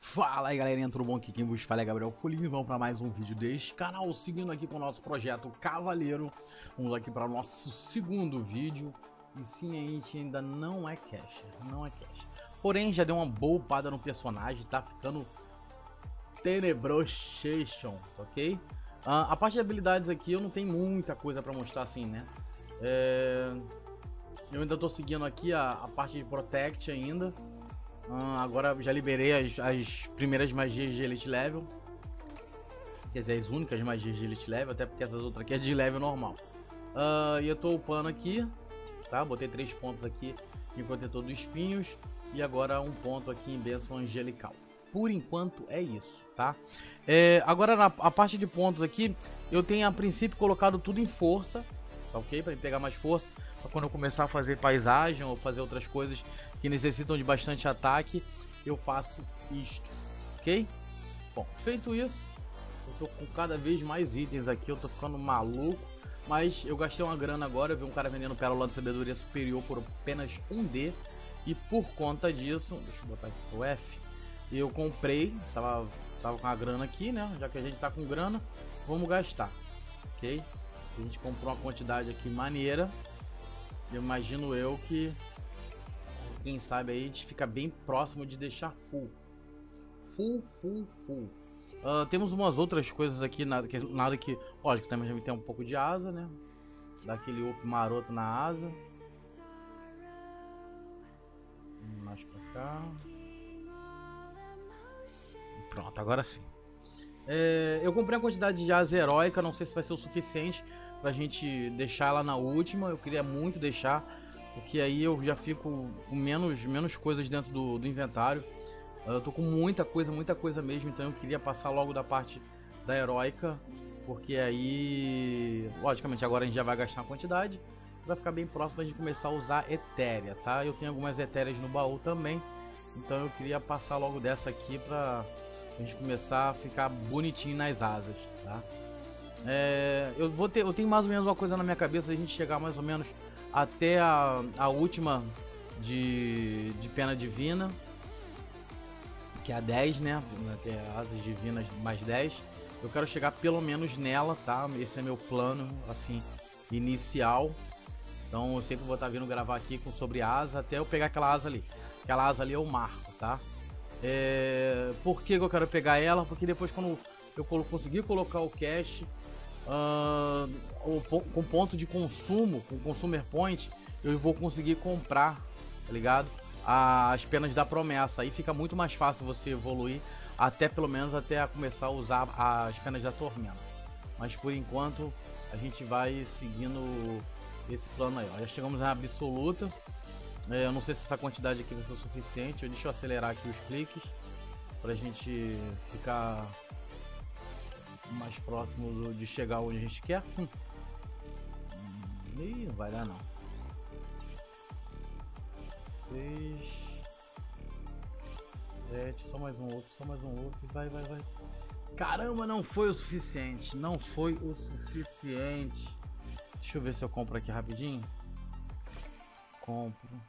Fala aí galerinha, tudo bom? Aqui quem vos fala é Gabriel Folim e vamos para mais um vídeo deste canal, seguindo aqui com o nosso projeto Cavaleiro. Vamos aqui para o nosso segundo vídeo. E sim, a gente ainda não é caster, porém já deu uma boa upada no personagem, tá ficando Tenebrosation, ok? A parte de habilidades aqui eu não tenho muita coisa para mostrar assim, né? Eu ainda tô seguindo aqui a parte de Protect ainda. Agora já liberei as primeiras magias de Elite Level. Quer dizer, as únicas magias de Elite Level, até porque essas outras aqui é de level normal. E eu tô upando aqui, tá? Botei 3 pontos aqui em protetor dos espinhos. E agora 1 ponto aqui em bênção angelical. Por enquanto é isso, tá? Agora a parte de pontos aqui, eu tenho a princípio colocado tudo em força, tá ok? Pra pegar mais força. Pra quando eu começar a fazer paisagem ou fazer outras coisas que necessitam de bastante ataque, eu faço isto, ok? Bom, feito isso, eu tô com cada vez mais itens aqui, eu tô ficando maluco. Mas eu gastei uma grana agora, eu vi um cara vendendo pérola de sabedoria superior por apenas 1D. E por conta disso, deixa eu botar aqui o F, eu comprei, tava com a grana aqui, né? Já que a gente tá com grana, vamos gastar, ok? A gente comprou uma quantidade aqui maneira. Eu imagino eu que, quem sabe aí, a gente fica bem próximo de deixar full. Temos umas outras coisas aqui, nada que, lógico, também tem um pouco de asa, né? Dá aquele up maroto na asa. Mais pra cá. Pronto, agora sim. Eu comprei a quantidade de asa heróica, não sei se vai ser o suficiente pra gente deixar ela na última. Eu queria muito deixar, porque aí eu já fico com menos coisas dentro do inventário. Eu tô com muita coisa mesmo, então eu queria passar logo da parte da heróica, porque aí, logicamente, agora a gente já vai gastar uma quantidade, vai ficar bem próximo de começar a usar etérea, tá? Eu tenho algumas etéreas no baú também, então eu queria passar logo dessa aqui pra a gente começar a ficar bonitinho nas asas, tá? Eu tenho mais ou menos uma coisa na minha cabeça, a gente chegar mais ou menos até a última de pena divina, que é a 10, né? Que é asas divinas mais 10. Eu quero chegar pelo menos nela, tá? Esse é meu plano, assim, inicial. Então eu sempre vou estar vindo gravar aqui sobre asa, até eu pegar aquela asa ali. Aquela asa ali é o marco, tá? Por que eu quero pegar ela? Porque depois, quando eu conseguir colocar o cache com ponto de consumo, com consumer point, eu vou conseguir comprar, tá ligado? As penas da promessa. Aí fica muito mais fácil você evoluir, até pelo menos até começar a usar as penas da tormenta. Mas por enquanto a gente vai seguindo esse plano aí, ó. Já chegamos na absoluta. Eu não sei se essa quantidade aqui vai ser o suficiente. Deixa eu acelerar aqui os cliques pra gente ficar mais próximo de chegar onde a gente quer. Ih, não vai dar não. 6, 7, só mais um outro, vai. Caramba, não foi o suficiente, Deixa eu ver se eu compro aqui rapidinho. Compro.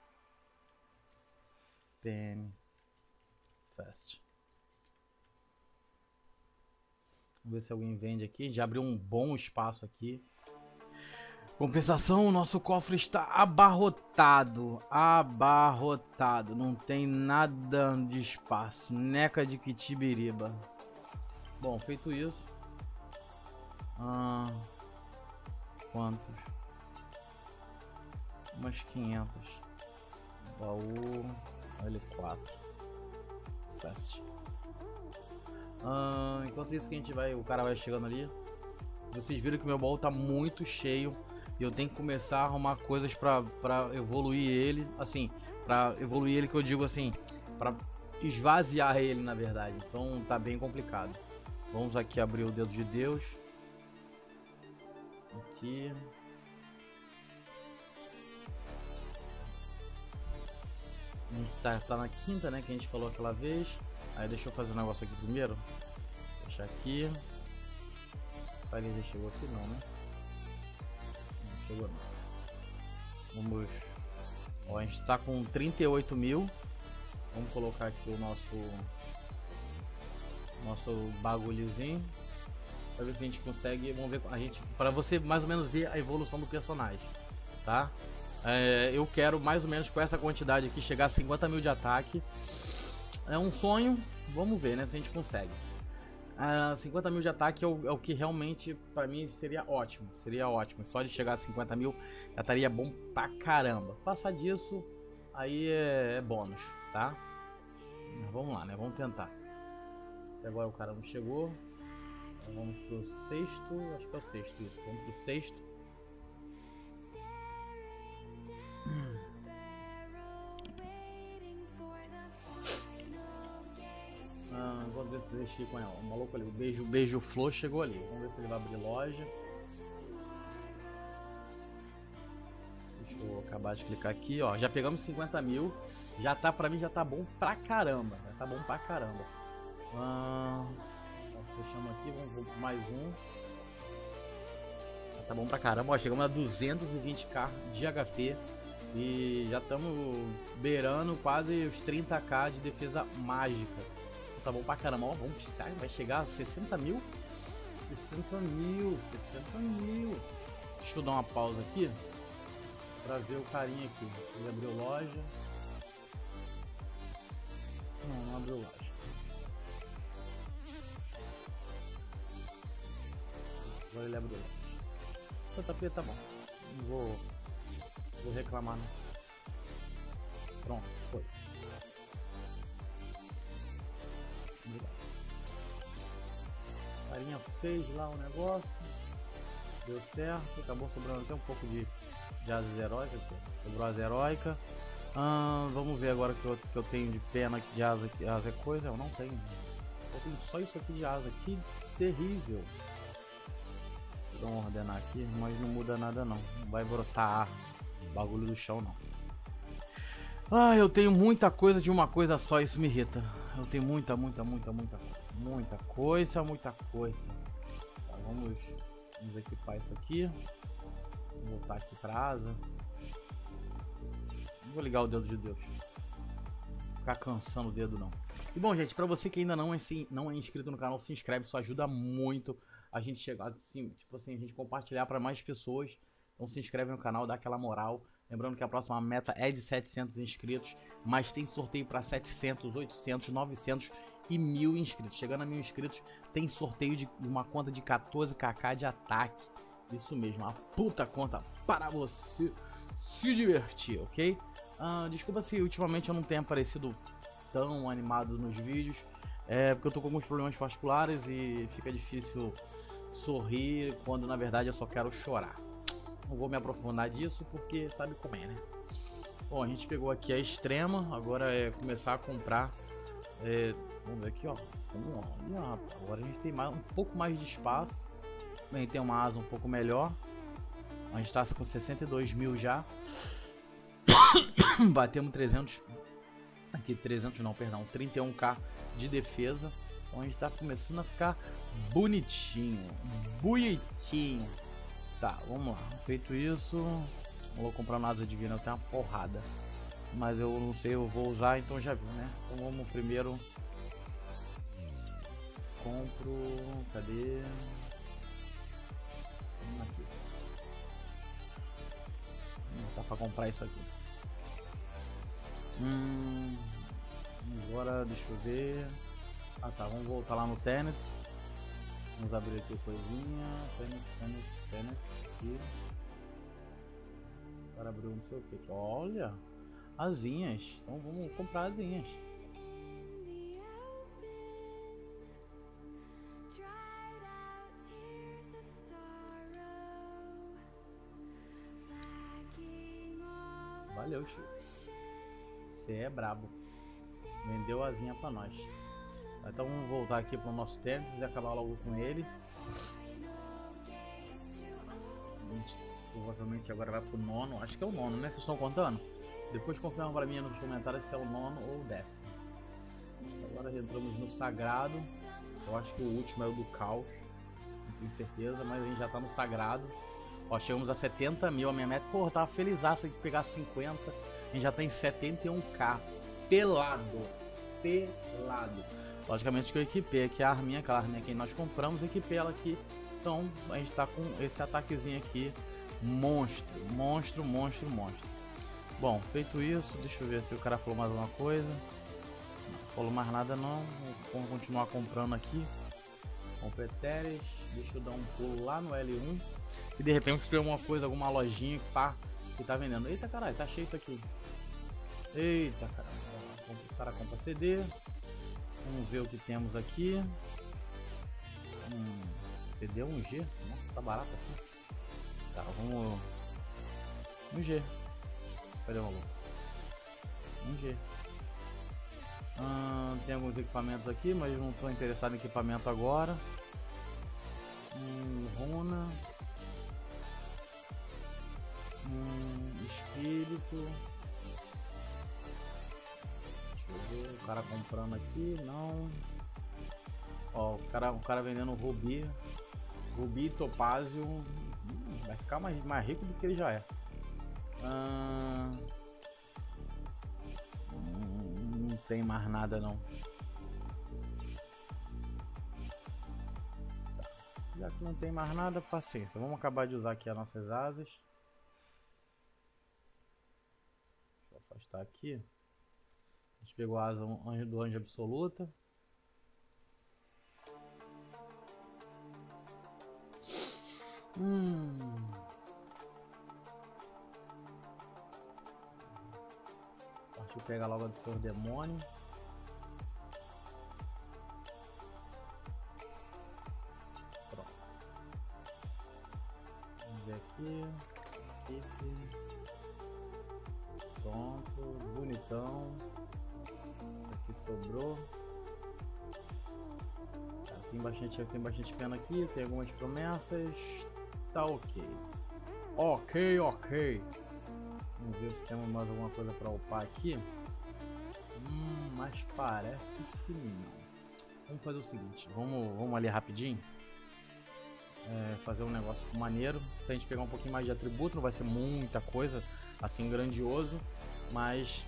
PM. Fast. Vamos ver se alguém vende aqui. Já abriu um bom espaço aqui. Compensação, o nosso cofre está abarrotado. Não tem nada de espaço. Neca de Quitibiriba. Bom, feito isso. Quantos? Umas 500. Baú L4. Fast. Enquanto isso que a gente vai, o cara vai chegando ali. Vocês viram que meu baú tá muito cheio. E eu tenho que começar a arrumar coisas pra evoluir ele. Assim, pra evoluir ele, que eu digo assim, pra esvaziar ele, na verdade. Então tá bem complicado. Vamos aqui abrir o dedo de Deus. Aqui. A gente tá na quinta, né? Que a gente falou aquela vez. Aí deixa eu fazer um negócio aqui primeiro. Deixar aqui. Ele já chegou aqui não, né? Não chegou não. Vamos. Ó, a gente tá com 38 mil. Vamos colocar aqui o nosso nosso bagulhozinho. Pra ver se a gente consegue, vamos ver, para você mais ou menos ver a evolução do personagem, tá? Eu quero mais ou menos com essa quantidade aqui chegar a 50 mil de ataque. É um sonho, vamos ver, né, se a gente consegue. 50 mil de ataque é o que realmente pra mim seria ótimo, só de chegar a 50 mil já estaria bom pra caramba. Passar disso aí é bônus, tá? Mas vamos lá, né, vamos tentar. Até agora o cara não chegou. Então vamos pro sexto, acho que é o sexto isso, vamos pro sexto. Vamos ver se existir com ela. O maluco ali, o beijo flor chegou ali. Vamos ver se ele vai abrir loja. Deixa eu acabar de clicar aqui, ó. Já pegamos 50 mil. Já tá, pra mim já tá bom pra caramba. Já tá bom pra caramba. Fechamos aqui, vamos por mais um. Já tá bom pra caramba. Ó, chegamos a 220k de HP. E já estamos beirando quase os 30k de defesa mágica. Tá bom pra caramba, ó, vamos, vai chegar a 60 mil? 60 mil. Deixa eu dar uma pausa aqui pra ver o carinha aqui. Ele abriu loja. Não abriu loja. Agora ele abriu loja. JP tá bom. Não vou reclamar não. Pronto, foi. A carinha fez lá o negócio, deu certo, acabou sobrando até um pouco de asas heróicas, sobrou asa heróica. Vamos ver agora que eu tenho de pena aqui de asa, asa é coisa, eu não tenho. Eu tenho só isso aqui de asa, que terrível. Vamos ordenar aqui, mas não muda nada não, não vai brotar bagulho do chão não. Eu tenho muita coisa de uma coisa só, isso me irrita. Eu tenho muita coisa. Muita coisa. Tá, vamos equipar isso aqui. Vou voltar aqui pra asa. Não vou ligar o dedo de Deus. Ficar cansando o dedo não. E bom, gente, pra você que ainda não é inscrito no canal, se inscreve, isso ajuda muito a gente chegar, assim, tipo assim, a gente compartilhar pra mais pessoas. Então se inscreve no canal, dá aquela moral. Lembrando que a próxima meta é de 700 inscritos, mas tem sorteio para 700, 800, 900 e 1000 inscritos. Chegando a 1000 inscritos, tem sorteio de uma conta de 14kk de ataque. Isso mesmo, uma puta conta para você se divertir, ok? Desculpa se ultimamente eu não tenha aparecido tão animado nos vídeos, porque eu tô com alguns problemas particulares e fica difícil sorrir quando na verdade eu só quero chorar. Não vou me aprofundar disso porque sabe como é, né? Bom, a gente pegou aqui a extrema, agora é começar a comprar. Vamos ver aqui, ó. Olha, agora a gente tem um pouco mais de espaço. A gente tem uma asa um pouco melhor. A gente tá com 62 mil já. Batemos 300. Aqui 300 não, perdão, 31k de defesa. Então a gente tá começando a ficar bonitinho. Tá, vamos lá. Feito isso, não vou comprar nada divina, eu tenho uma porrada. Mas eu não sei, eu vou usar, então já viu, né? Então vamos primeiro. Compro. Cadê? Vamos aqui. Dá pra comprar isso aqui. Agora deixa eu ver. Tá, vamos voltar lá no Tenets. Vamos abrir aqui a coisinha. Tenets aqui. Agora abriu não sei o que. Olha! Asinhas. Então vamos comprar asinhas. Valeu, Chico. Você é brabo. Vendeu a asinha pra nós. Então vamos voltar aqui pro nosso Tenets e acabar logo com ele. A gente provavelmente agora vai pro nono. Acho que é o nono, né? Vocês estão contando? Depois confirma pra mim nos comentários se é o nono ou o 10º. Agora entramos no sagrado. Eu acho que o último é o do caos. Não tenho certeza, mas a gente já tá no sagrado. Ó, chegamos a 70 mil. A minha meta, porra, tava felizaço de pegar 50. A gente já tá em 71k. Pelado. pelado. Logicamente que eu equipei aqui a arminha, aquela arminha que nós compramos, eu equipei ela aqui. Então a gente tá com esse ataquezinho aqui, monstro. Bom, feito isso, deixa eu ver se o cara falou mais alguma coisa. Não falou mais nada não, vamos continuar comprando aqui. Competeres, deixa eu dar um pulo lá no L1. E de repente tem uma coisa, alguma lojinha que tá vendendo. Eita caralho, tá cheio isso aqui. Eita caralho, o cara compra CD. Vamos ver o que temos aqui. CD 1G, nossa, tá barato assim. Tá, vamos... 1G. Cadê o maluco? 1G. Tem alguns equipamentos aqui, mas não estou interessado em equipamento agora. Runa. Espírito. Deixa eu ver, o cara comprando aqui, não. Ó, o cara vendendo rubi. Rubi e topázio. Vai ficar mais rico do que ele já é. Não tem mais nada não. Já que não tem mais nada, paciência. Vamos acabar de usar aqui as nossas asas. Deixa eu afastar aqui. A gente pegou a asa do anjo absoluta. Partiu pegar logo a do seu demônio. Pronto. Vamos ver aqui. Pronto, bonitão. Aqui sobrou. Tá, tem bastante pena aqui, tem algumas promessas. Tá ok. Ok. Vamos ver se temos mais alguma coisa para upar aqui. Mas parece que não. Vamos fazer o seguinte, vamos ali rapidinho. Fazer um negócio maneiro. Pra gente pegar um pouquinho mais de atributo, não vai ser muita coisa assim grandioso, mas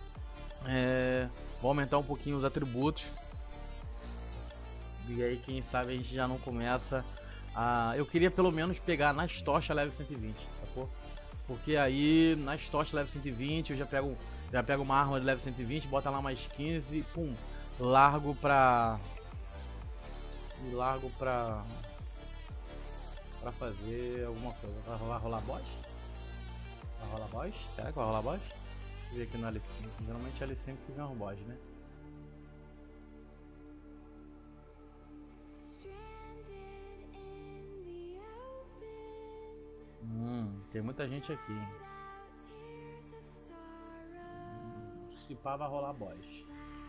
vou aumentar um pouquinho os atributos. E aí quem sabe a gente já não começa a... Eu queria pelo menos pegar nas tochas level 120, sacou? Porque aí nas tochas level 120 eu já pego uma arma de level 120, bota lá mais 15 e pum, largo pra fazer alguma coisa. Vai rolar boss? Vai rolar boss? Será que vai rolar boss? Deixa eu ver aqui no L5. Geralmente é L5 que vem um boss, né? Tem muita gente aqui. Se pá, vai rolar boss.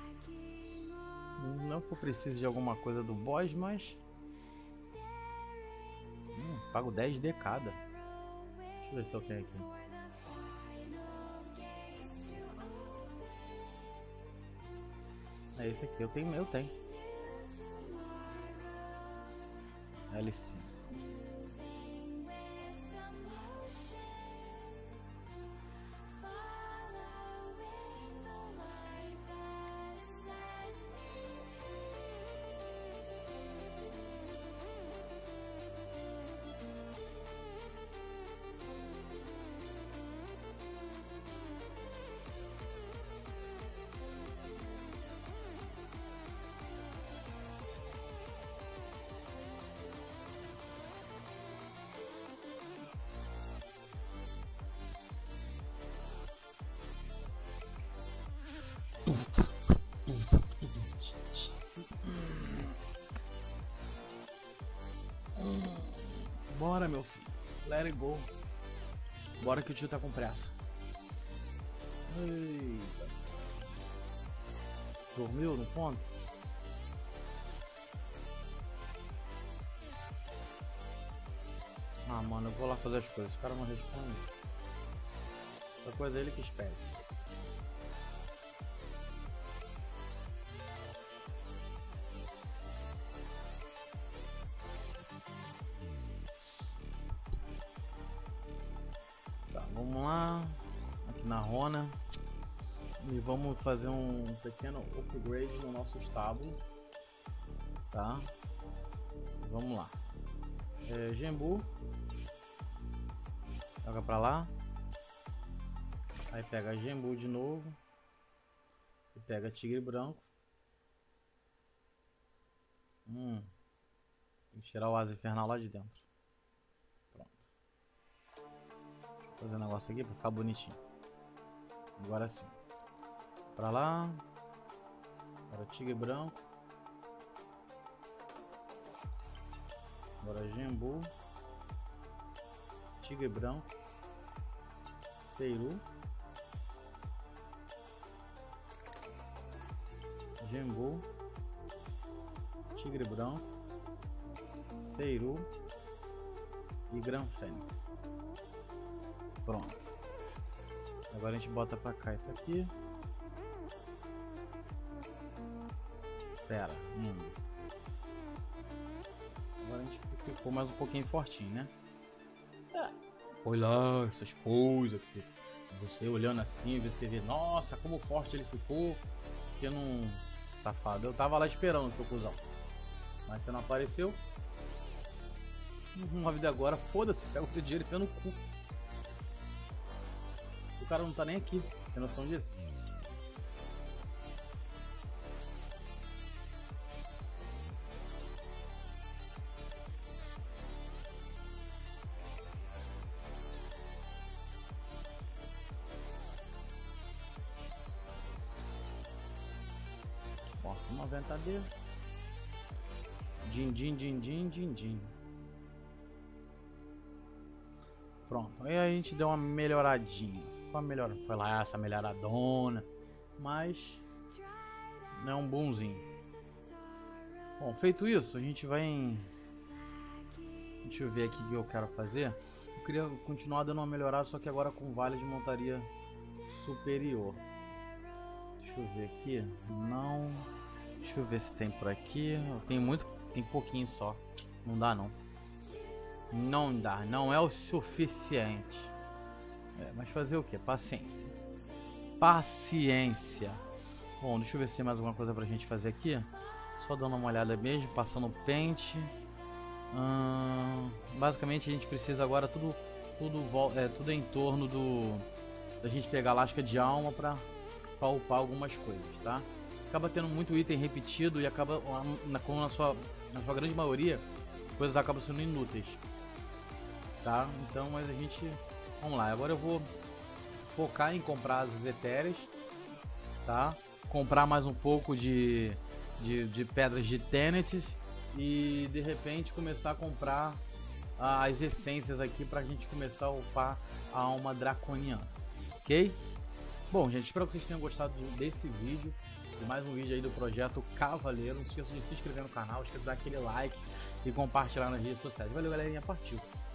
Não que eu precise de alguma coisa do boss, mas... pago 10 cada. Deixa eu ver se eu tenho aqui. É esse aqui, eu tenho. L5. Bora, meu filho. Let it go. Bora que o tio tá com pressa. Eita. Dormiu no ponto? Ah, mano, eu vou lá fazer as coisas. O cara não responde. Essa coisa é ele que espera. Tá, vamos lá. Aqui na Rona. E vamos fazer um pequeno upgrade no nosso estábulo, tá? Vamos lá. Gembu. Joga pra lá. Aí pega Gembu de novo. E pega Tigre Branco. Tem que tirar o asa infernal lá de dentro. Pronto. Vou fazer um negócio aqui pra ficar bonitinho. Agora sim. Pra lá. Agora Tigre Branco. Agora Gembu. Tigre Branco. Seiru. Gembu. Tigre Branco. Seiru. E Gran Fênix. Pronto. Agora a gente bota pra cá isso aqui. Pera. Agora a gente ficou mais um pouquinho fortinho, né? Foi lá, essas coisas que você olhando assim, você vê, nossa, como forte ele ficou. Que não... Safado. Eu tava lá esperando, seu cuzão. Mas você não apareceu. Uma vida agora, foda-se, pega o teu dinheiro e fica no cu. O cara não tá nem aqui, tem noção disso? Ó, 90D. Din. Pronto, aí a gente deu uma melhoradinha. Foi lá essa melhoradona, mas não é um bonzinho. Bom, feito isso, a gente vai em... Deixa eu ver aqui o que eu quero fazer. Eu queria continuar dando uma melhorada, só que agora com vale de montaria superior. Deixa eu ver aqui. Não. Deixa eu ver se tem por aqui. Tem pouquinho só. Não dá não. Não dá, não é o suficiente. Mas fazer o que? Paciência. Paciência. Bom, deixa eu ver se tem mais alguma coisa pra gente fazer aqui. Só dando uma olhada mesmo, passando o pente. Basicamente a gente precisa agora tudo em torno da gente pegar a lasca de alma pra upar algumas coisas, tá? Acaba tendo muito item repetido e acaba, na sua grande maioria, coisas acabam sendo inúteis. Tá? Então, mas a gente... Vamos lá, agora eu vou focar em comprar as etéreas, tá? Comprar mais um pouco de pedras de Tenet e de repente começar a comprar as essências aqui pra gente começar a upar a alma draconiana, ok? Bom, gente, espero que vocês tenham gostado desse vídeo, de mais um vídeo aí do projeto Cavaleiro. Não esqueça de se inscrever no canal, esqueça de dar aquele like e compartilhar nas redes sociais. Valeu, galerinha, partiu!